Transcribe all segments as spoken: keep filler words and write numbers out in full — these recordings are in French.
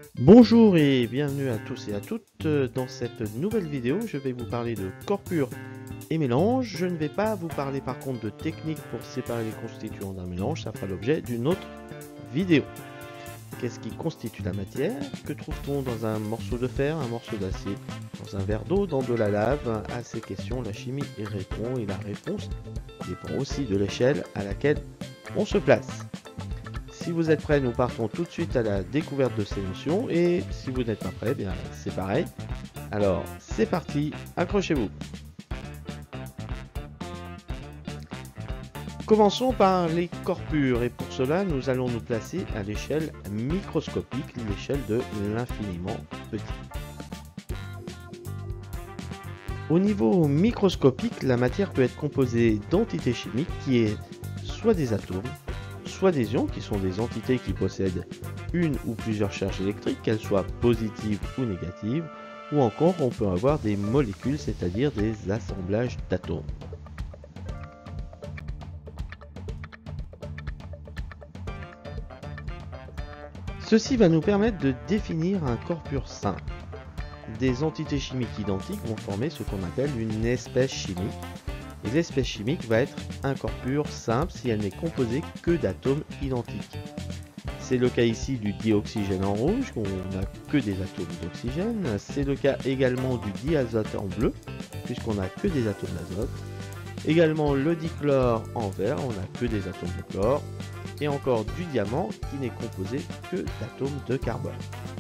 Bonjour et bienvenue à tous et à toutes. Dans cette nouvelle vidéo, je vais vous parler de corpure et mélange. Je ne vais pas vous parler par contre de technique pour séparer les constituants d'un mélange, ça fera l'objet d'une autre vidéo. Qu'est-ce qui constitue la matière? Que trouve-t-on dans un morceau de fer, un morceau d'acier, dans un verre d'eau, dans de la lave? À ces questions, la chimie y répond et la réponse dépend aussi de l'échelle à laquelle on se place. Si vous êtes prêts, nous partons tout de suite à la découverte de ces notions, et si vous n'êtes pas prêts, bien c'est pareil. Alors c'est parti, accrochez-vous. Commençons par les corpures, et pour cela nous allons nous placer à l'échelle microscopique, l'échelle de l'infiniment petit. Au niveau microscopique, la matière peut être composée d'entités chimiques qui est soit des atomes, soit des ions, qui sont des entités qui possèdent une ou plusieurs charges électriques, qu'elles soient positives ou négatives, ou encore on peut avoir des molécules, c'est-à-dire des assemblages d'atomes. Ceci va nous permettre de définir un corpure simple. Des entités chimiques identiques vont former ce qu'on appelle une espèce chimique. Et l'espèce chimique va être un corpure simple si elle n'est composée que d'atomes identiques. C'est le cas ici du dioxygène en rouge, où on n'a que des atomes d'oxygène. C'est le cas également du diazote en bleu, puisqu'on n'a que des atomes d'azote. Également le dichlore en vert, on n'a que des atomes de chlore. Et encore du diamant, qui n'est composé que d'atomes de carbone.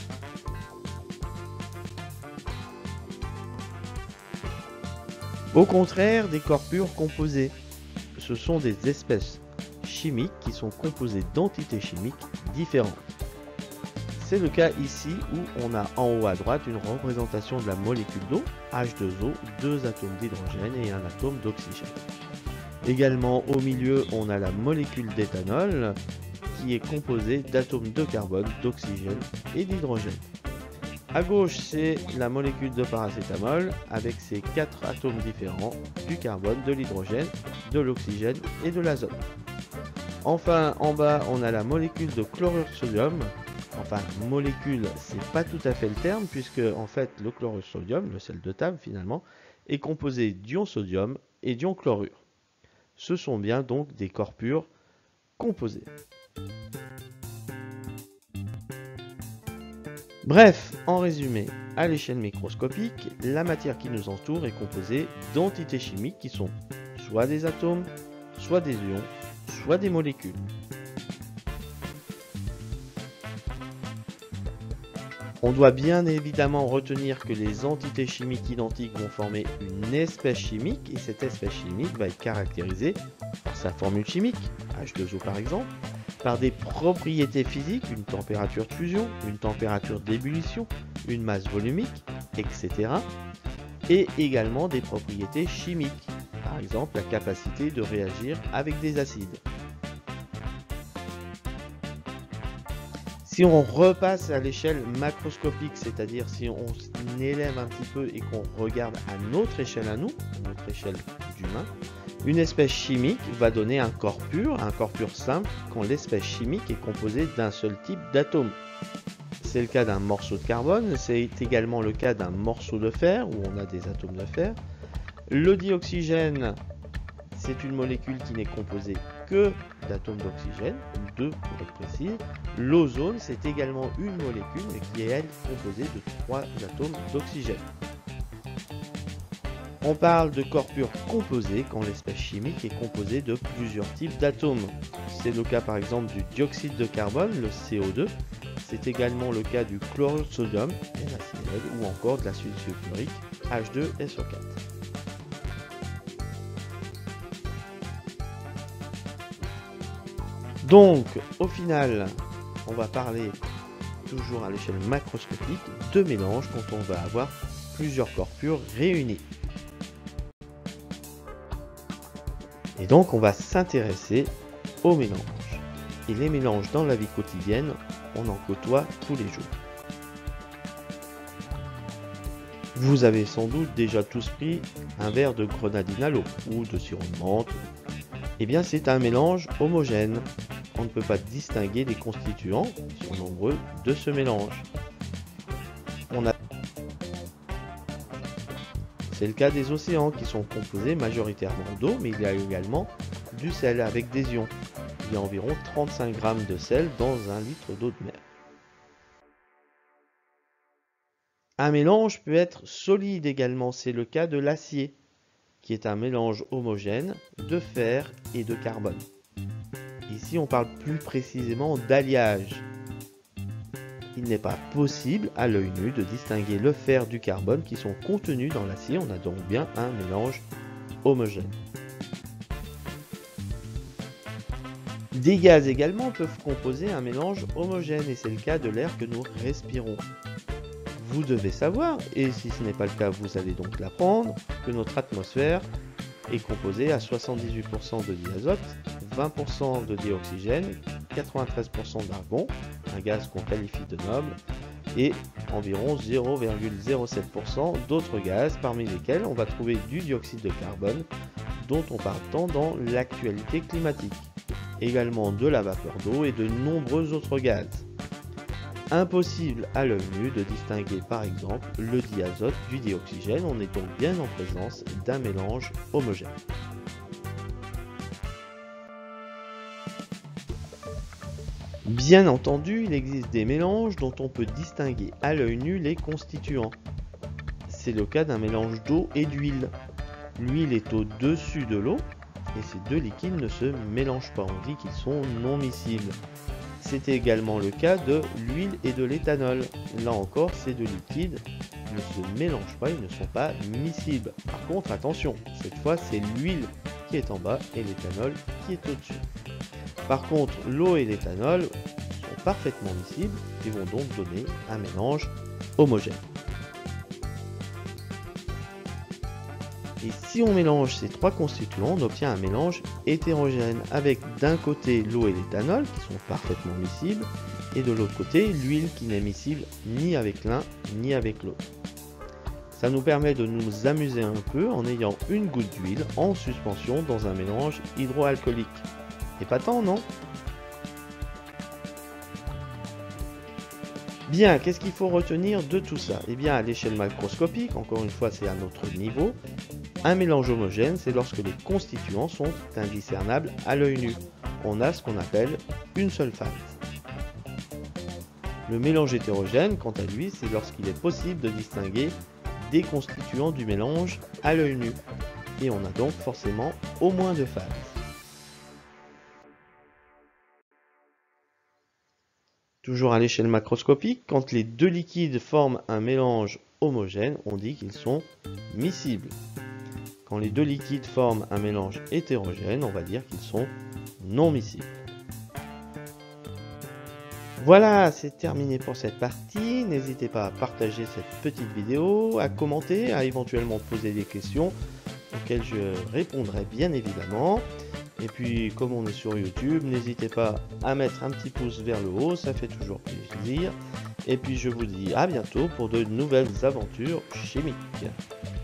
Au contraire des corpures composées, ce sont des espèces chimiques qui sont composées d'entités chimiques différentes. C'est le cas ici où on a en haut à droite une représentation de la molécule d'eau, H deux O, deux atomes d'hydrogène et un atome d'oxygène. Également au milieu on a la molécule d'éthanol qui est composée d'atomes de carbone, d'oxygène et d'hydrogène. À gauche, c'est la molécule de paracétamol avec ses quatre atomes différents, du carbone, de l'hydrogène, de l'oxygène et de l'azote. Enfin, en bas, on a la molécule de chlorure de sodium. Enfin, molécule, c'est pas tout à fait le terme, puisque en fait, le chlorure de sodium, le sel de table finalement, est composé d'ion sodium et d'ion chlorure. Ce sont bien donc des corpures composées. Bref, en résumé, à l'échelle microscopique, la matière qui nous entoure est composée d'entités chimiques qui sont soit des atomes, soit des ions, soit des molécules. On doit bien évidemment retenir que les entités chimiques identiques vont former une espèce chimique, et cette espèce chimique va être caractérisée par sa formule chimique, H deux O par exemple, par des propriétés physiques, une température de fusion, une température d'ébullition, une masse volumique, et cetera. Et également des propriétés chimiques, par exemple la capacité de réagir avec des acides. Si on repasse à l'échelle macroscopique, c'est-à-dire si on élève un petit peu et qu'on regarde à notre échelle à nous, à notre échelle d'humain, une espèce chimique va donner un corpure, un corpure simple, quand l'espèce chimique est composée d'un seul type d'atome. C'est le cas d'un morceau de carbone, c'est également le cas d'un morceau de fer, où on a des atomes de fer. Le dioxygène, c'est une molécule qui n'est composée que d'atomes d'oxygène, deux pour être précis. L'ozone, c'est également une molécule, mais qui est elle composée de trois atomes d'oxygène. On parle de corpure composée quand l'espèce chimique est composée de plusieurs types d'atomes. C'est le cas par exemple du dioxyde de carbone, le C O deux. C'est également le cas du chlorure de sodium, NaCl, ou encore de l'acide sulfurique, H deux S O quatre. Donc, au final, on va parler, toujours à l'échelle macroscopique, de mélange quand on va avoir plusieurs corpures réunies. Et donc, on va s'intéresser aux mélanges. Et les mélanges dans la vie quotidienne, on en côtoie tous les jours. Vous avez sans doute déjà tous pris un verre de grenadine à l'eau ou de sirop de menthe. Eh bien, c'est un mélange homogène. On ne peut pas distinguer les constituants, qui sont nombreux, de ce mélange. C'est le cas des océans qui sont composés majoritairement d'eau, mais il y a également du sel avec des ions. Il y a environ trente-cinq grammes de sel dans un litre d'eau de mer. Un mélange peut être solide également, c'est le cas de l'acier, qui est un mélange homogène de fer et de carbone. Ici, on parle plus précisément d'alliage. Il n'est pas possible à l'œil nu de distinguer le fer du carbone qui sont contenus dans l'acier. On a donc bien un mélange homogène. Des gaz également peuvent composer un mélange homogène et c'est le cas de l'air que nous respirons. Vous devez savoir, et si ce n'est pas le cas, vous allez donc l'apprendre, que notre atmosphère est composée à soixante-dix-huit pour cent de diazote, vingt pour cent de dioxygène, quatre-vingt-treize pour cent d'argon, un gaz qu'on qualifie de noble, et environ zéro virgule zéro sept pour cent d'autres gaz, parmi lesquels on va trouver du dioxyde de carbone, dont on parle tant dans l'actualité climatique, également de la vapeur d'eau et de nombreux autres gaz. Impossible à l'œil nu de distinguer par exemple le diazote du dioxygène, on est donc bien en présence d'un mélange homogène. Bien entendu, il existe des mélanges dont on peut distinguer à l'œil nu les constituants. C'est le cas d'un mélange d'eau et d'huile. L'huile est au-dessus de l'eau et ces deux liquides ne se mélangent pas, on dit qu'ils sont non miscibles. C'est également le cas de l'huile et de l'éthanol. Là encore, ces deux liquides ne se mélangent pas, ils ne sont pas miscibles. Par contre, attention, cette fois c'est l'huile qui est en bas et l'éthanol qui est au-dessus. Par contre, l'eau et l'éthanol sont parfaitement miscibles et vont donc donner un mélange homogène. Et si on mélange ces trois constituants, on obtient un mélange hétérogène avec d'un côté l'eau et l'éthanol qui sont parfaitement miscibles et de l'autre côté l'huile qui n'est miscible ni avec l'un ni avec l'autre. Ça nous permet de nous amuser un peu en ayant une goutte d'huile en suspension dans un mélange hydroalcoolique. Épatant, non? Bien, qu'est-ce qu'il faut retenir de tout ça? Eh bien, à l'échelle macroscopique, encore une fois c'est à notre niveau, un mélange homogène, c'est lorsque les constituants sont indiscernables à l'œil nu. On a ce qu'on appelle une seule phase. Le mélange hétérogène, quant à lui, c'est lorsqu'il est possible de distinguer des constituants du mélange à l'œil nu. Et on a donc forcément au moins deux phases. Toujours à l'échelle macroscopique, quand les deux liquides forment un mélange homogène, on dit qu'ils sont miscibles. Quand les deux liquides forment un mélange hétérogène, on va dire qu'ils sont non miscibles. Voilà, c'est terminé pour cette partie. N'hésitez pas à partager cette petite vidéo, à commenter, à éventuellement poser des questions auxquelles je répondrai bien évidemment. Et puis, comme on est sur YouTube, n'hésitez pas à mettre un petit pouce vers le haut, ça fait toujours plaisir. Et puis, je vous dis à bientôt pour de nouvelles aventures chimiques.